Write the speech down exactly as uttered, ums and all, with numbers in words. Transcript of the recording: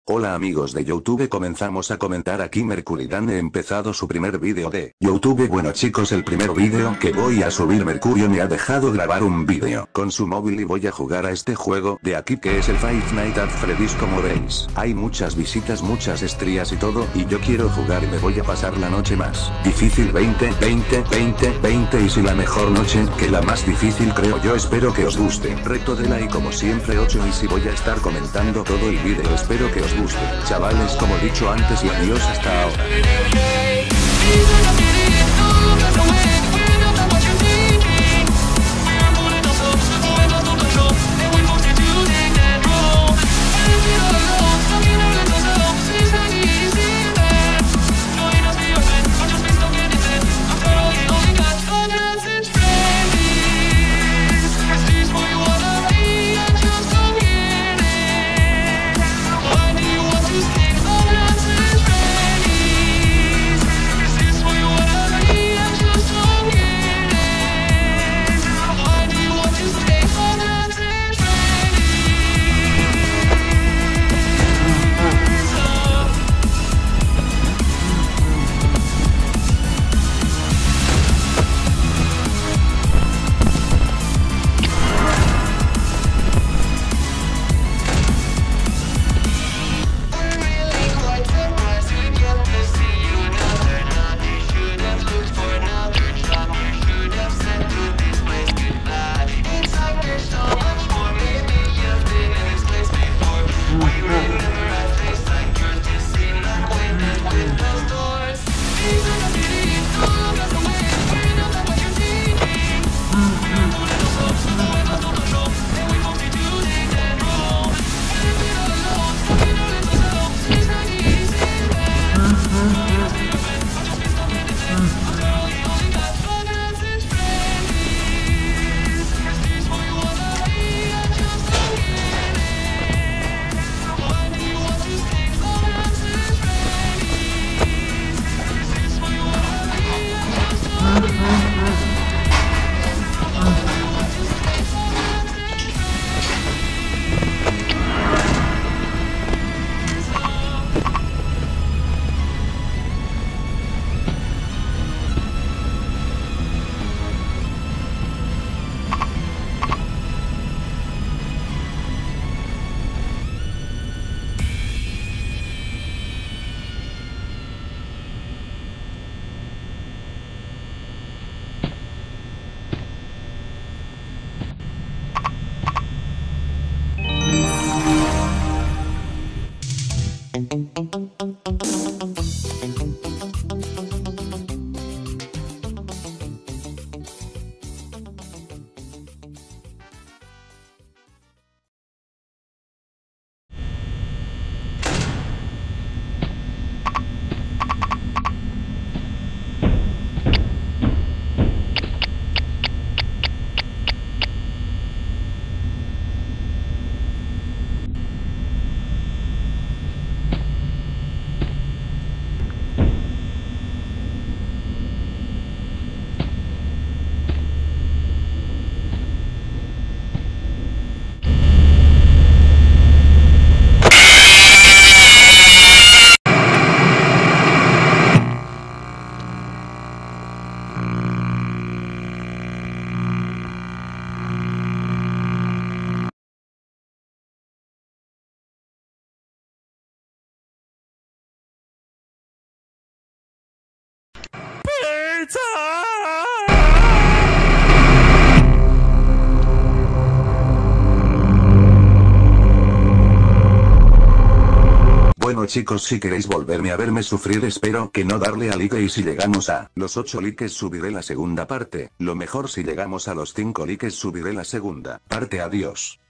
Hola amigos de YouTube, comenzamos a comentar. Aquí Mercuridan he empezado su primer vídeo de YouTube. Bueno chicos, el primer vídeo que voy a subir, Mercurio me ha dejado grabar un vídeo con su móvil y voy a jugar a este juego de aquí que es el Five Nights at Freddy's. Como veis, hay muchas visitas, muchas estrías y todo, y yo quiero jugar y me voy a pasar la noche más difícil. veinte, veinte, veinte, veinte y si la mejor noche que la más difícil, creo yo. Espero que os guste. Reto de like como siempre ocho, y si voy a estar comentando todo el vídeo, espero que os guste, chavales. Como dicho antes, y adiós hasta ahora. Bueno chicos, si queréis volverme a verme sufrir, espero que no darle a like, y si llegamos a los ocho likes subiré la segunda parte. Lo mejor si llegamos a los cinco likes subiré la segunda parte. Adiós.